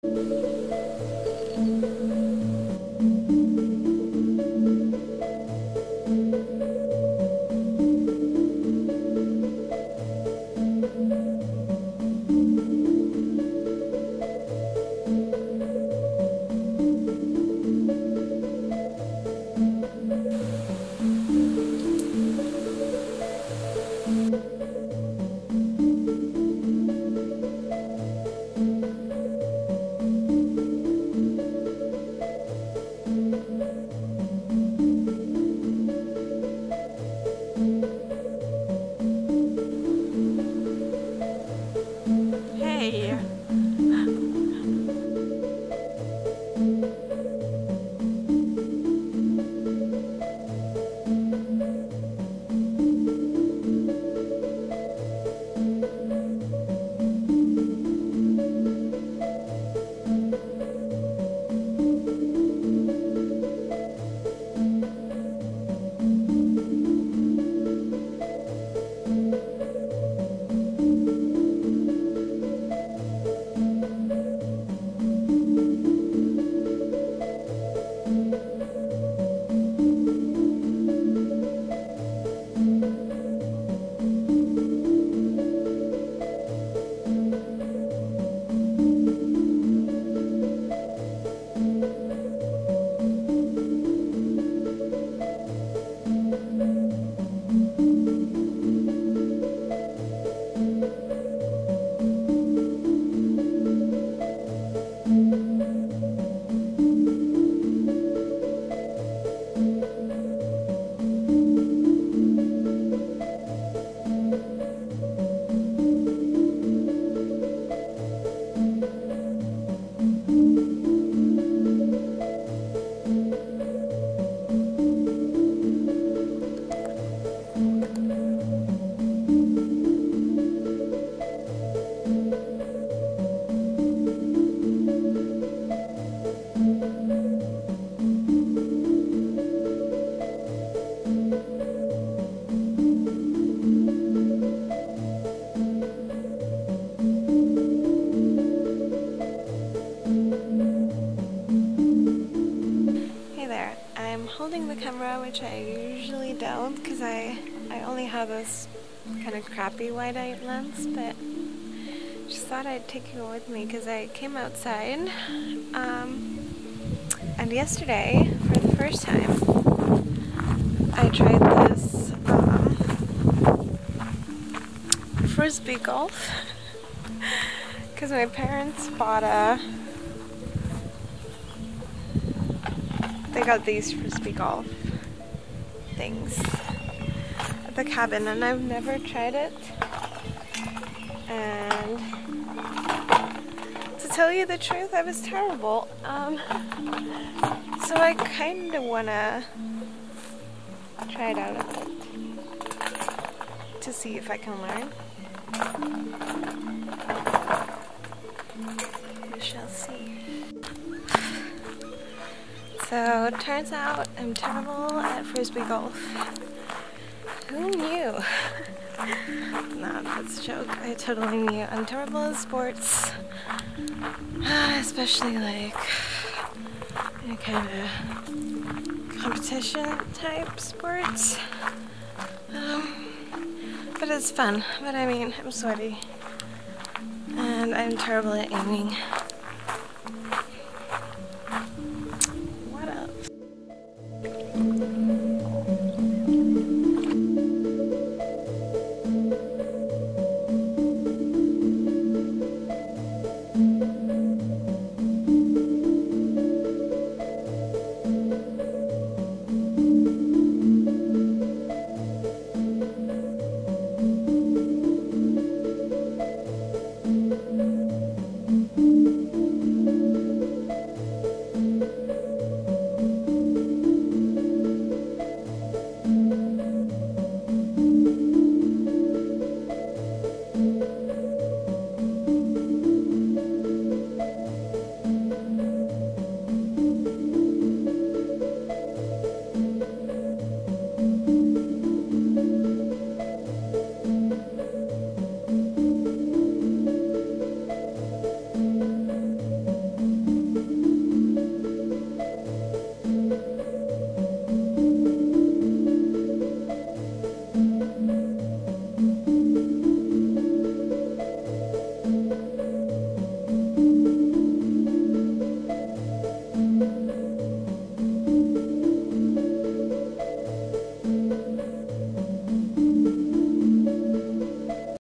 holding the camera, which I usually don't because I only have this kind of crappy wide-eye lens, but just thought I'd take it with me because I came outside and yesterday, for the first time, I tried this frisbee golf because my parents bought they got these frisbee golf things at the cabin, and I've never tried it. And to tell you the truth, I was terrible. So I kind of want to try it out a bit to see if I can learn. We shall see. So it turns out I'm terrible at frisbee golf. Who knew? Nah, that's a joke. I totally knew. I'm terrible at sports, especially like any kind of competition type sports. But it's fun. But I mean, I'm sweaty, and I'm terrible at aiming.